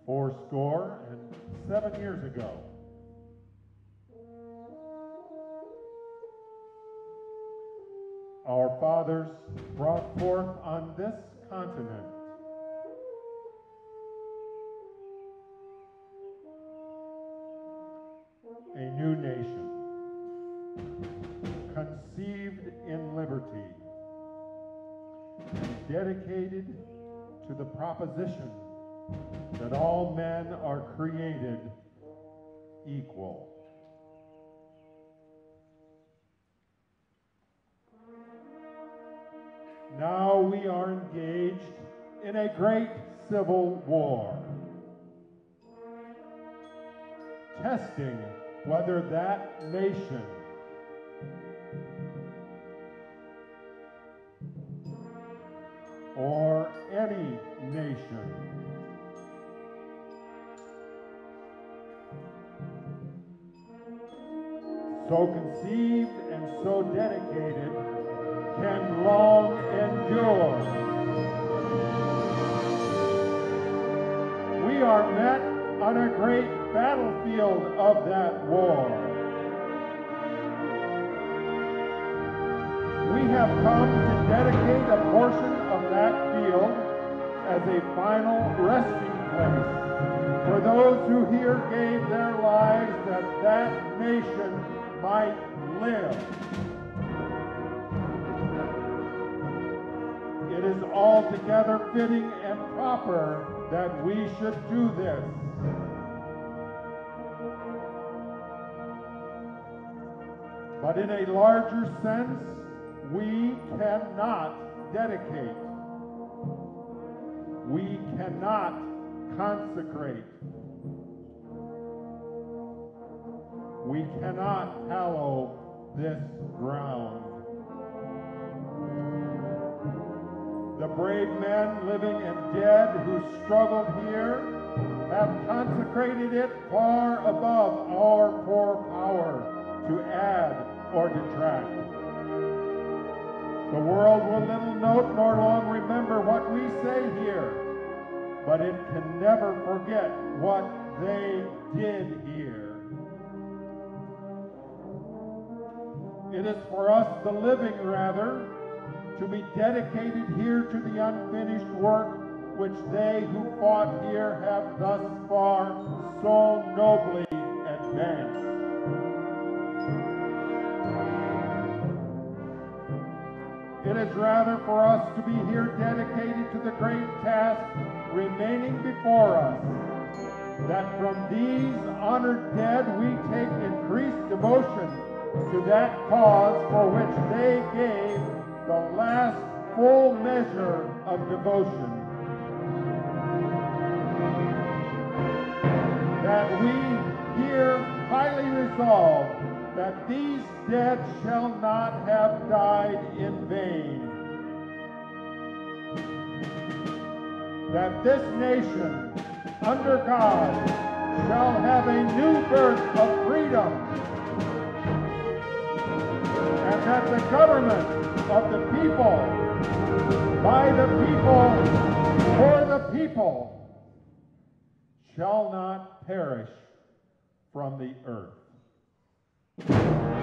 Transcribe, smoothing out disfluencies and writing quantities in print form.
fourscore and 7 years ago. Our fathers brought forth on this continent a new nation, conceived in liberty, and dedicated to the proposition that all men are created equal. Now we are engaged in a great civil war, testing whether that nation or any nation so conceived and so dedicated can long endure. We are met on a great battlefield of that war. We have come to dedicate a portion of that field as a final resting place for those who here gave their lives that that nation might live. It is altogether fitting and proper that we should do this. But in a larger sense, we cannot dedicate. We cannot consecrate. We cannot hallow this ground. The brave men, living and dead, who struggled here have consecrated it far above our poor power to add or detract. The world will little note nor long remember what we say here, but it can never forget what they did here. It is for us, the living rather, to be dedicated here to the unfinished work which they who fought here have thus far so nobly advanced. It is rather for us to be here dedicated to the great task remaining before us, that from these honored dead we take increased devotion to that cause for which they gave the last full measure of devotion. That we here highly resolve that these dead shall not have died in vain. That this nation, under God, shall have a new birth of freedom. And that the government of the people, by the people, for the people, shall not perish from the earth.